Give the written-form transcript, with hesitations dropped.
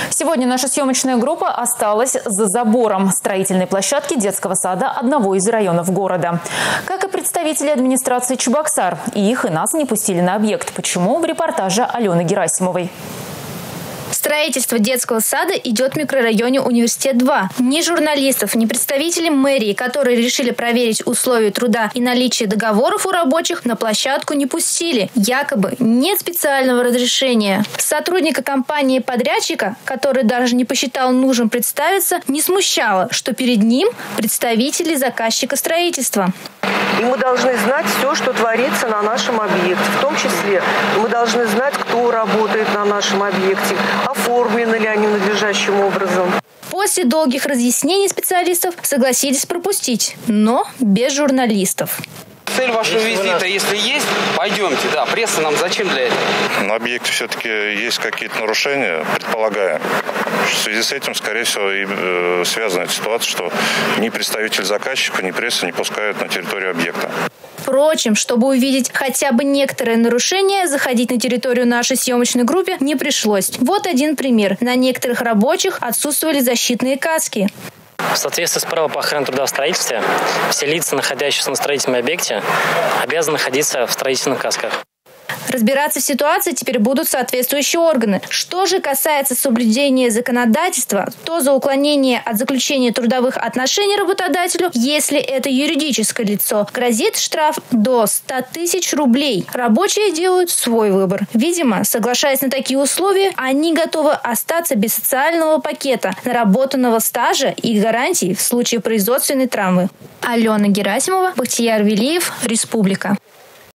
Сегодня наша съемочная группа осталась за забором строительной площадки детского сада одного из районов города. Как и представители администрации Чебоксар, их и нас не пустили на объект. Почему? В репортаже Алены Герасимовой. Строительство детского сада идет в микрорайоне Университет-2. Ни журналистов, ни представителей мэрии, которые решили проверить условия труда и наличие договоров у рабочих, на площадку не пустили. Якобы нет специального разрешения. Сотрудника компании-подрядчика, который даже не посчитал нужным представиться, не смущало, что перед ним представители заказчика строительства. И мы должны знать все, что творится на нашем объекте. В том числе мы должны знать, кто работает на нашем объекте, оформлены ли они надлежащим образом. После долгих разъяснений специалистов согласились пропустить, но без журналистов. Цель вашего визита, если есть, пойдемте. Да, пресса нам зачем для этого? На объекте все-таки есть какие-то нарушения, предполагаем. В связи с этим, скорее всего, и связана эта ситуация, что ни представитель заказчика, ни пресса не пускают на территорию объекта. Впрочем, чтобы увидеть хотя бы некоторые нарушения, заходить на территорию нашей съемочной группе не пришлось. Вот один пример. На некоторых рабочих отсутствовали защитные каски. В соответствии с правилом по охране труда в строительстве, все лица, находящиеся на строительном объекте, обязаны находиться в строительных касках. Разбираться в ситуации теперь будут соответствующие органы. Что же касается соблюдения законодательства, то за уклонение от заключения трудовых отношений работодателю, если это юридическое лицо, грозит штраф до 100 тысяч рублей. Рабочие делают свой выбор. Видимо, соглашаясь на такие условия, они готовы остаться без социального пакета, наработанного стажа и гарантий в случае производственной травмы. Алена Герасимова, Бахтияр Велиев, Республика.